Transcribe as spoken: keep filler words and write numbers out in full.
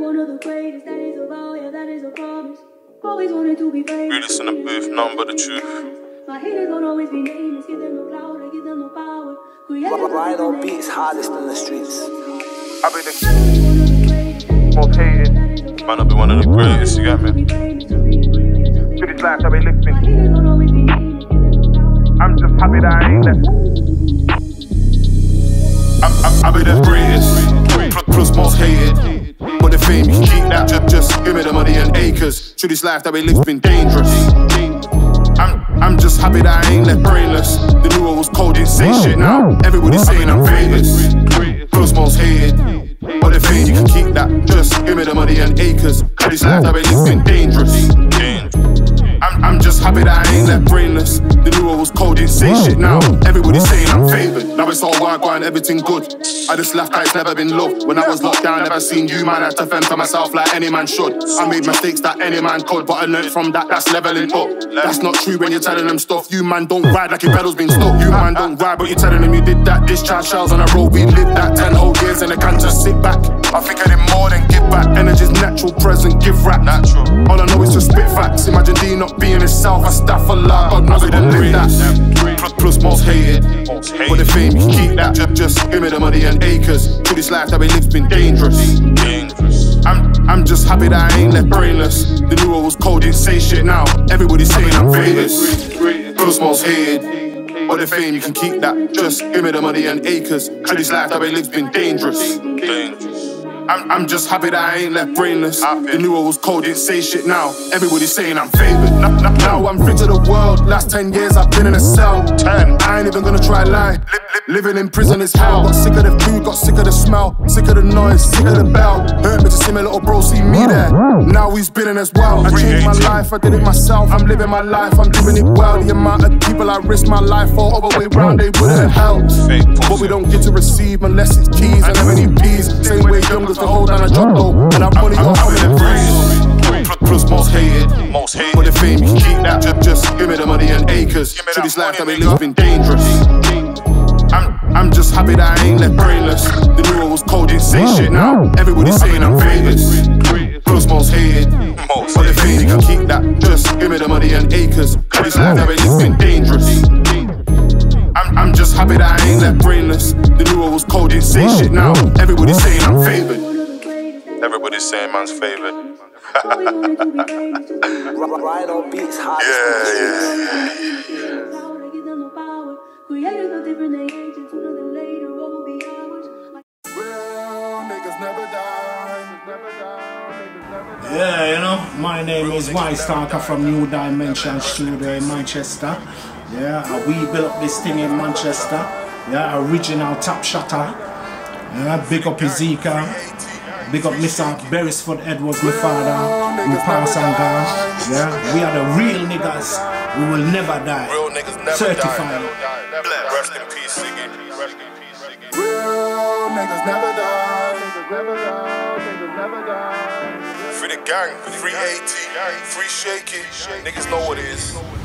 one of the greatest, that is a vow, yeah, that is a promise. Always wanted to be famous. Realist in the booth, nothing but the truth. My haters won't always be nameless, give them no clout, I give them no power. Ride on beats hardest in the streets. I be the most hated. Man, I be one of the greatest, you get me? To this life that we living. I'm just happy that I ain't that. I be the greatest, plus most hated. But the fame, you can keep that. Just, just give me the money and acres. Through this life that we live's been dangerous. I'm, I'm just happy that I ain't left brainless. The knew I was cold, didn't say shit now. Everybody's saying I'm famous. Plus most hated. But the fame, you can keep that. Just give me the money and acres. Through this life that we live's been dangerous. I'm, I'm just happy that I ain't left brainless. The knew I was cold, didn't say shit now. Everybody's saying I'm favoured. Now it's all work, going, everything good. I just laughed that it's never been loved. When I was locked down, never seen you, man. I had to fend for myself like any man should. I made mistakes that any man could, but I learned from that, that's leveling up. That's not true when you're telling them stuff. You man don't ride like your pedal's been stuck. You man don't ride, but you're telling them you did that. Discharge shells on a road, we lived that ten whole years and I can't just sit back. I think I did more than give back. Energy's natural, present, give rap. Natural. All I know is to spit facts. Imagine D not being himself. I staff a lot, God knows I didn't live that. Plus, plus most hated. But the fame, you can keep that. Just, just give me the money and acres. Through this life that we live's been dangerous. I'm, I'm just happy that I ain't left brainless. The knew I was cold, didn't say shit now. Everybody's saying I'm famous. Plus most hated. But the fame, you can keep that. Just give me the money and acres. Through this life that we live's been dangerous. I'm, I'm just happy that I ain't left brainless. The knew I was cold, didn't say shit now. Everybody's saying I'm favoured. Now, now, now I'm free to the world. Last ten years I've been in a cell. Ten. I ain't even gonna try lie. Living in prison is hell. Got sick of the food, got sick of the smell. Sick of the noise, sick of the bell. Hurt me to see my little bro see me there. Now he's spinning as well. I changed my life, I did it myself. I'm living my life, I'm living it well. The amount of people I risk my life for, other way round they wouldn't help. But we don't get to receive unless it's keys and M and Ps. Same way youngers to hold down a drop though. And I'm money off in the breeze. Plus most hated. Most hated. But the fame, you can keep that. Just, just give me the money and acres. Through this life that we live's been dangerous. I'm, I'm just happy that I ain't left brainless. The knew I was cold, didn't say shit now. Everybody's saying I'm famous. Plus most hated. But the fame, you can keep that. Just give me the money and acres. Through this life that we live's been dangerous. I'm, I'm just happy that I ain't left brainless. The knew I was cold, didn't say shit now. Everybody's saying I'm favoured. Everybody's saying man's favoured. Ride on beats hardest in the streets. Yeah, you know, my name is Wise Talker from New Dimension Studio in Manchester. Yeah, we built up this thing in Manchester. Yeah, original top shotter. Yeah, big up Ezekiel. Big up Mister Beresford Edwards, my father. We pass and gone. Yeah, we are the real niggas. We will never die. Real niggas never Certified. die. Rest in peace, Siggy. Rest in peace, Siggy. Real niggas never die. Niggas never die. Niggas never die. Free the gang, free AT, free shaky. Niggas know what it is.